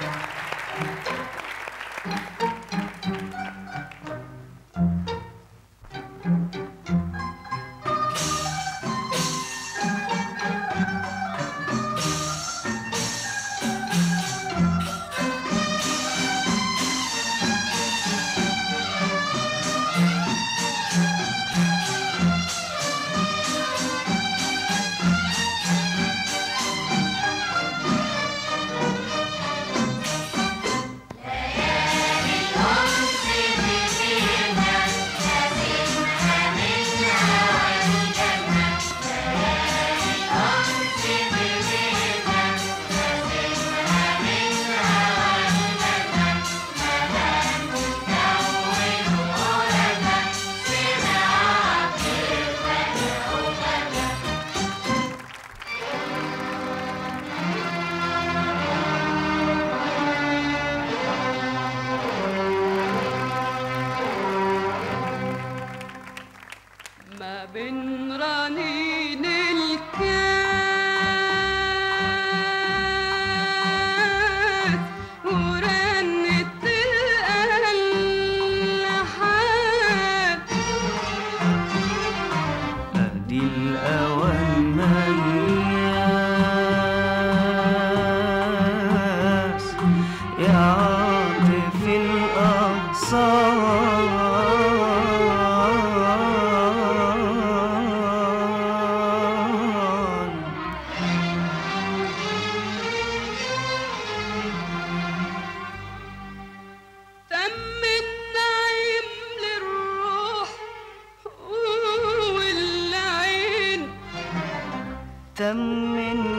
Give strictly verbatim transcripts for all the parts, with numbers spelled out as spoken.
تم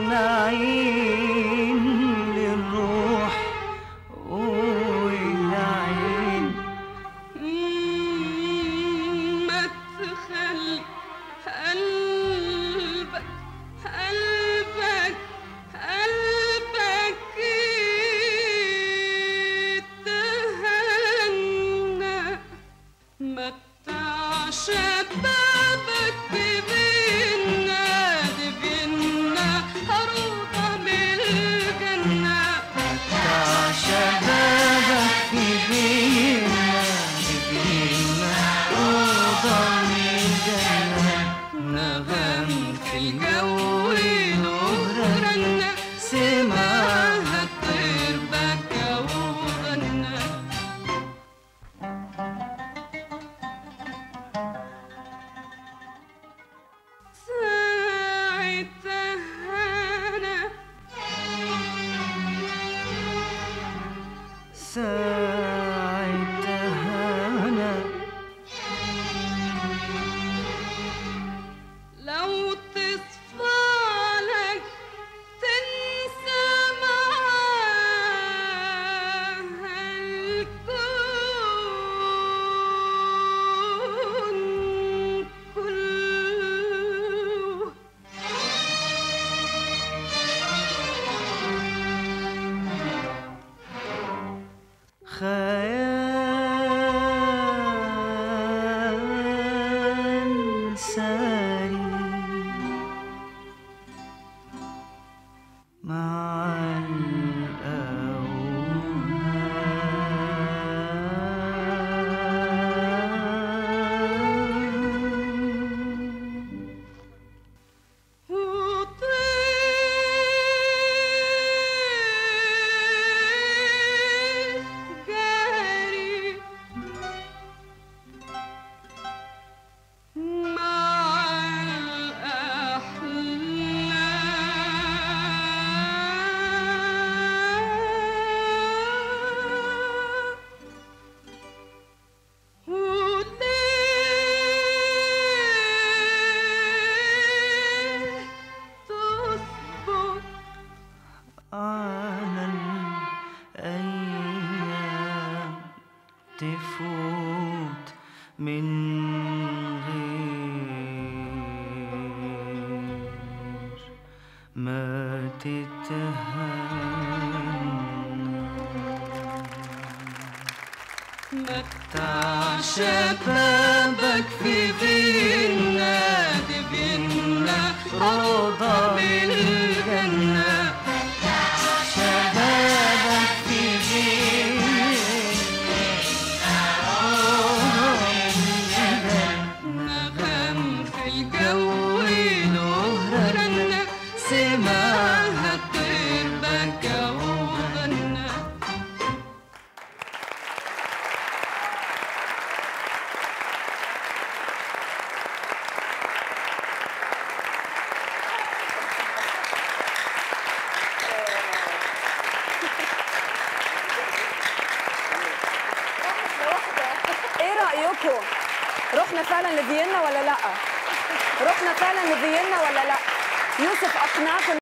النعيم للروح والعين. ما تخلي قلبك قلبك قلبك يتهنى، متع شبابك ببينا دبينا روضة من الجنة. متع شبابك ببينا دبينا روضة من الجنة. نغم في الجو نهرنا سمعها الطير بكى وغنى. ساعتها أنا لو تصفى لك تنسى معاها الكون كله. خيال ساري مع على الأيام تفوت من غير ما تتهنى. متع شبابك في بينا دبينا روضة من الجنة. شبابك في رايكم؟ رحنا فعلا لفيينا ولا لا؟ رحنا فعلا لفيينا ولا لا؟ يوسف اقنعكم